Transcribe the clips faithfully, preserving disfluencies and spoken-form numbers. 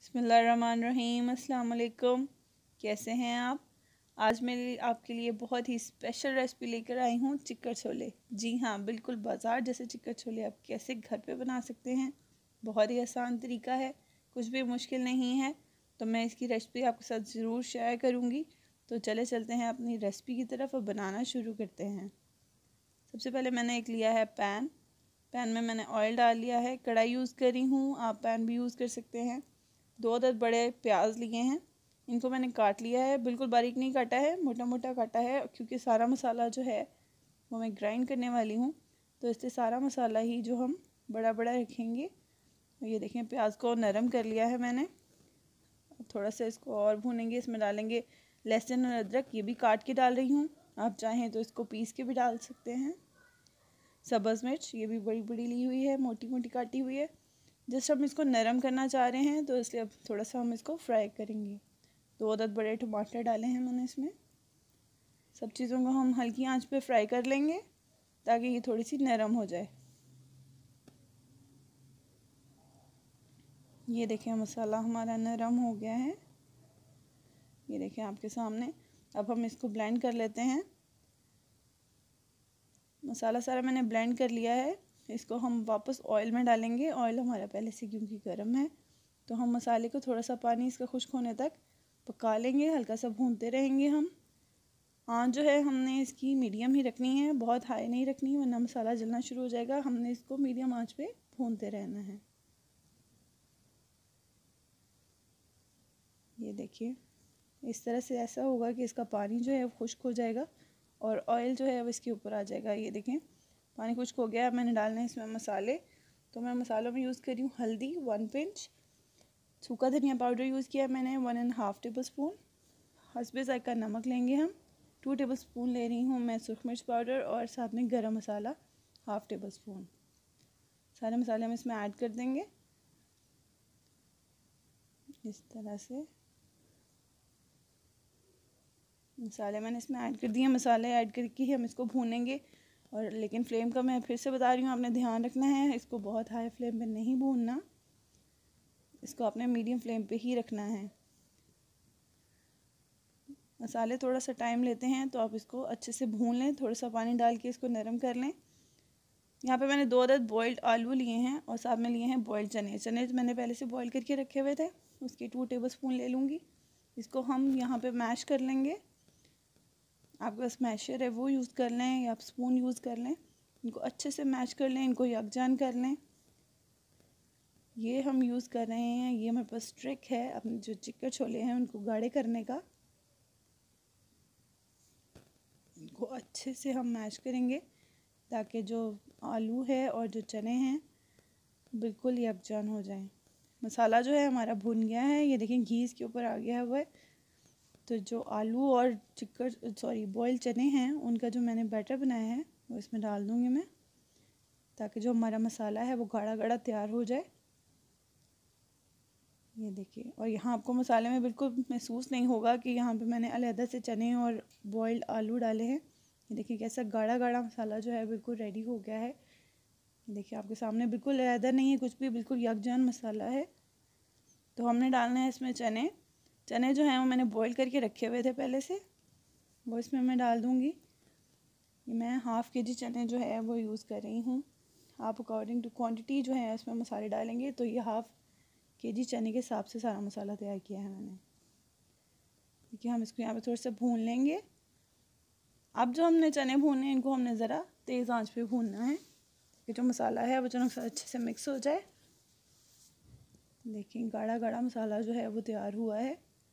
बिस्मिल्लाहिर्रहमानिर्रहीम। अस्सलाम वालेकुम। कैसे हैं आप? आज मैं आपके लिए बहुत ही स्पेशल रेसिपी लेकर आई हूँ, चिकन छोले। जी हाँ, बिल्कुल बाज़ार जैसे चिकन छोले आप कैसे घर पे बना सकते हैं। बहुत ही आसान तरीका है, कुछ भी मुश्किल नहीं है। तो मैं इसकी रेसिपी आपके साथ ज़रूर शेयर करूँगी। तो चले चलते हैं अपनी रेसिपी की तरफ और बनाना शुरू करते हैं। सबसे पहले मैंने एक लिया है पैन। पैन में मैंने ऑयल डाल लिया है। कढ़ाई यूज़ करी हूँ, आप पैन भी यूज़ कर सकते हैं। दो अदद बड़े प्याज लिए हैं, इनको मैंने काट लिया है। बिल्कुल बारीक नहीं काटा है, मोटा मोटा काटा है, क्योंकि सारा मसाला जो है वो मैं ग्राइंड करने वाली हूँ। तो इससे सारा मसाला ही जो हम बड़ा बड़ा रखेंगे। ये देखें, प्याज को नरम कर लिया है मैंने। थोड़ा सा इसको और भूनेंगे। इसमें डालेंगे लहसुन और अदरक, ये भी काट के डाल रही हूँ। आप चाहें तो इसको पीस के भी डाल सकते हैं। सब्ज़ मिर्च, ये भी बड़ी बड़ी ली हुई है, मोटी मोटी काटी हुई है। जस्ट हम इसको नरम करना चाह रहे हैं, तो इसलिए अब थोड़ा सा हम इसको फ्राई करेंगे। दो अदद बड़े टमाटर डाले हैं मैंने इसमें। सब चीज़ों को हम हल्की आंच पे फ्राई कर लेंगे ताकि ये थोड़ी सी नरम हो जाए। ये देखें, मसाला हमारा नरम हो गया है। ये देखें आपके सामने। अब हम इसको ब्लेंड कर लेते हैं। मसाला सारा मैंने ब्लेंड कर लिया है। इसको हम वापस ऑयल में डालेंगे। ऑयल हमारा पहले से क्योंकि गर्म है, तो हम मसाले को थोड़ा सा पानी इसका खुश्क होने तक पका लेंगे। हल्का सा भूनते रहेंगे हम। आँच जो है हमने इसकी मीडियम ही रखनी है, बहुत हाई नहीं रखनी, वरना मसाला जलना शुरू हो जाएगा। हमने इसको मीडियम आँच पे भूनते रहना है। ये देखिए, इस तरह से ऐसा होगा कि इसका पानी जो है वो खुश्क हो जाएगा और ऑयल जो है वो इसके ऊपर आ जाएगा। ये देखें, पानी खुश्क हो गया। मैंने डालना है इसमें मसाले। तो मैं मसालों में यूज़ कर रही हूँ हल्दी वन पिंच, सूखा धनिया पाउडर यूज़ किया है मैंने one and half tablespoon, हस्बे ज़ायक़ा नमक लेंगे हम, टू टेबल स्पून ले रही हूँ मैं सुरख मिर्च पाउडर, और साथ में गरम मसाला हाफ़ टेबल स्पून। सारे मसाले हम इसमें ऐड कर देंगे इस तरह से। मसाले मैंने इसमें ऐड कर दिए। मसाले ऐड करके ही हम इसको भूनेंगे। और लेकिन फ्लेम का मैं फिर से बता रही हूँ, आपने ध्यान रखना है, इसको बहुत हाई फ्लेम पे नहीं भूनना, इसको आपने मीडियम फ्लेम पे ही रखना है। मसाले थोड़ा सा टाइम लेते हैं, तो आप इसको अच्छे से भून लें। थोड़ा सा पानी डाल के इसको नरम कर लें। यहाँ पे मैंने दो अदद बॉइल्ड आलू लिए हैं और साथ में लिए हैं बॉइल्ड चने। चने मैंने पहले से बॉईल करके रखे हुए थे, उसके टू टेबल स्पून ले लूँगी। इसको हम यहाँ पे मैश कर लेंगे। आपके पास मैशर है वो यूज़ कर लें या आप स्पून यूज़ कर लें। इनको अच्छे से मैश कर लें, इनको यकजान कर लें। ये हम यूज़ कर रहे हैं, ये हमारे पास ट्रिक है अपने जो चिकन छोले हैं उनको गाढ़े करने का। इनको अच्छे से हम मैश करेंगे ताकि जो आलू है और जो चने हैं बिल्कुल यकजान हो जाएं। मसाला जो है हमारा भुन गया है। ये देखें, घी इसके ऊपर आ गया हुआ है। तो जो आलू और चिकन सॉरी बॉयल चने हैं, उनका जो मैंने बैटर बनाया है वो इसमें डाल दूँगी मैं, ताकि जो हमारा मसाला है वो गाढ़ा गाढ़ा तैयार हो जाए। ये देखिए, और यहाँ आपको मसाले में बिल्कुल महसूस नहीं होगा कि यहाँ पे मैंने अलहदा से चने और बॉइल्ड आलू डाले हैं। ये देखिए कैसा गाढ़ा गाढ़ा मसाला जो है बिल्कुल रेडी हो गया है। देखिए आपके सामने बिल्कुल अलहदा नहीं है कुछ भी, बिल्कुल यकजान मसाला है। तो हमने डालना है इसमें चने। चने जो हैं वो मैंने बॉईल करके रखे हुए थे पहले से, वो इसमें मैं डाल दूँगी। मैं हाफ़ के जी चने जो है वो यूज़ कर रही हूँ। आप अकॉर्डिंग टू क्वांटिटी जो है इसमें मसाले डालेंगे। तो ये हाफ़ के जी चने के हिसाब से सारा मसाला तैयार किया है मैंने। देखिए, हम इसको यहाँ पे थोड़ा सा भून लेंगे। अब जो हमने चने भूने हैं इनको हमने ज़रा तेज़ आंच पे भूनना है कि जो मसाला है वो चनों के साथ अच्छे से मिक्स हो जाए। देखिए, गाढ़ा गाढ़ा मसाला जो है वो तैयार हुआ है।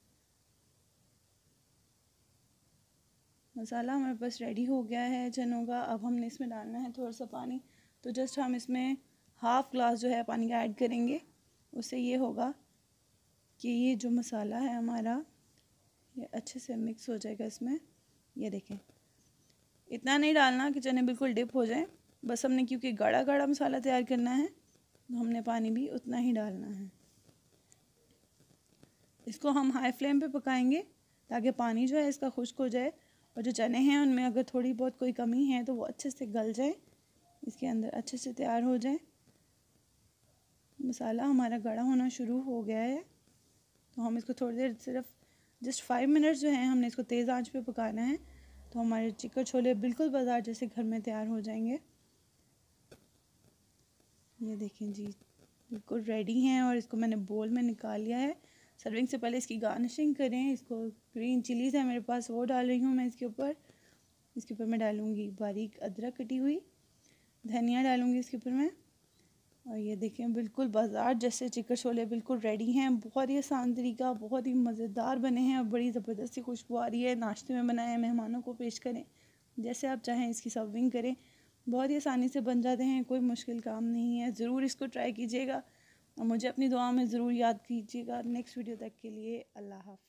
मसाला हमारे पास रेडी हो गया है चनों का। अब हमने इसमें डालना है थोड़ा सा पानी। तो जस्ट हम इसमें हाफ़ ग्लास जो है पानी का ऐड करेंगे। उससे ये होगा कि ये जो मसाला है हमारा ये अच्छे से मिक्स हो जाएगा इसमें। ये देखें, इतना नहीं डालना कि चने बिल्कुल डिप हो जाएं, बस हमने क्योंकि गाढ़ा गाढ़ा मसाला तैयार करना है तो हमने पानी भी उतना ही डालना है। इसको हम हाई फ्लेम पे पकाएंगे ताकि पानी जो है इसका खुश्क हो जाए और जो चने हैं उनमें अगर थोड़ी बहुत कोई कमी है तो वो अच्छे से गल जाए, इसके अंदर अच्छे से तैयार हो जाए। मसाला हमारा गाढ़ा होना शुरू हो गया है। तो हम इसको थोड़ी देर सिर्फ जस्ट फाइव मिनट्स जो हैं हमने इसको तेज़ आंच पे पकाना है। तो हमारे चिकन छोले बिल्कुल बाज़ार जैसे घर में तैयार हो जाएंगे। ये देखें जी, बिल्कुल रेडी हैं और इसको मैंने बोल में निकाल लिया है। सर्विंग से पहले इसकी गार्निशिंग करें। इसको ग्रीन चिलीज़ है मेरे पास, वो डाल रही हूँ मैं इसके ऊपर। इसके ऊपर मैं डालूँगी बारीक अदरक कटी हुई, धनिया डालूँगी इसके ऊपर मैं। और ये देखें बिल्कुल बाज़ार जैसे चिकन छोले बिल्कुल रेडी हैं। बहुत ही आसान तरीका, बहुत ही मज़ेदार बने हैं और बड़ी ज़बरदस्ती खुशबू आ रही है। नाश्ते में बनाएं, मेहमानों को पेश करें, जैसे आप चाहें इसकी सर्विंग करें। बहुत ही आसानी से बन जाते हैं, कोई मुश्किल काम नहीं है। ज़रूर इसको ट्राई कीजिएगा और मुझे अपनी दुआ में ज़रूर याद कीजिएगा। नेक्स्ट वीडियो तक के लिए अल्लाह हाफ़िज़।